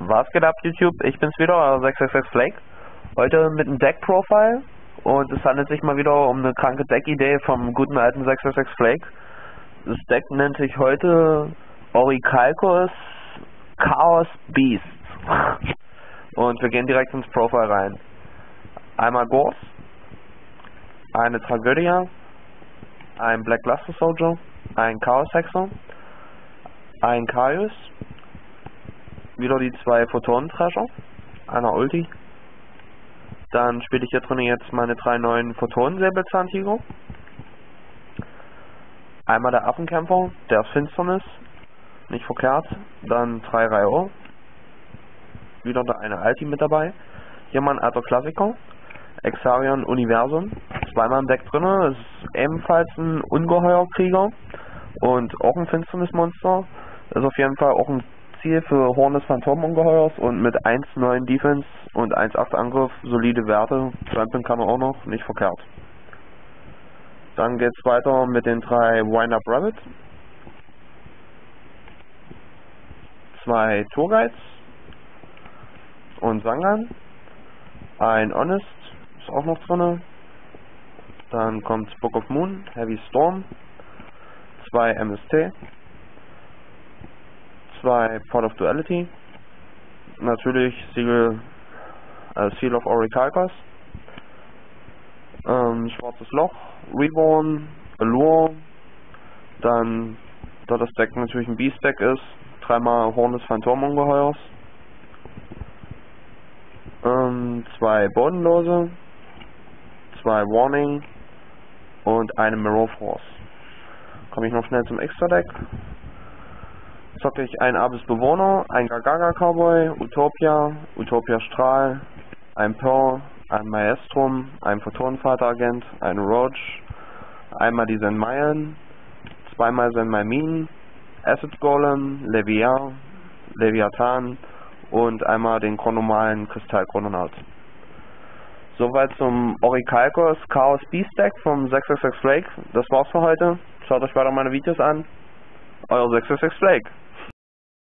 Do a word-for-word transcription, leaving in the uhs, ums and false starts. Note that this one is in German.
Was geht ab, YouTube? Ich bin's wieder, euer sechs sechs sechs Flake. Heute mit einem Deck-Profile und es handelt sich mal wieder um eine kranke Deck-Idee vom guten alten sechs sechs sechs Flake. Das Deck nennt sich heute Orichalcos Chaos Beast. Und wir gehen direkt ins Profile rein. Einmal Gorz, eine Tragödia, ein Black Luster Soldier, ein Chaos Hexer, ein Kaius, wieder die zwei Photonentrescher, einer Ulti. Dann spiele ich hier drin jetzt meine drei neuen Photonensäbelzahntiger. Einmal der Affenkämpfer, der ist Finsternis, nicht verkehrt. Dann drei Rayo. Wieder da eine Alti mit dabei. Hier mal ein alter Klassiker, Exarion Universum. Zweimal im Deck drin, ist ebenfalls ein Ungeheuerkrieger und auch ein Finsternismonster. Ist auf jeden Fall auch ein Ziel für Horn des Phantomungeheuers und mit eins Komma neun Defense und eins Komma acht Angriff solide Werte. Trampeln kann er auch noch, nicht verkehrt. Dann geht's weiter mit den drei Wind Up Rabbit, zwei Tourguides und Sangan, ein Honest ist auch noch drin. Dann kommt Book of Moon, Heavy Storm, zwei M S T, zwei Pot of Duality, natürlich Siegel, äh, Seal of Orichalcos, ähm, Schwarzes Loch, Reborn, Allure, dann, da das Deck natürlich ein Beast Deck ist, dreimal Horn des Phantomungeheuers, ähm, zwei Bodenlose, zwei Warning und eine Mirror Force. Komme ich noch schnell zum Extra Deck. Zocke ich ein Abyss Bewohner, ein Gagaga Cowboy, Utopia, Utopia Strahl, ein Pearl, ein Maestrum, ein Photonenvater Agent, ein Roach, einmal die Zen Mayan, zweimal Zen Maimin, Acid Golem, Leviar, Leviathan und einmal den chronomalen Kristallchrononaut. Soweit zum Orichalcos Chaos Beast Deck vom sechs sechs sechs Flake. Das war's für heute. Schaut euch weiter meine Videos an. Euer sechs sechs sechs Flake.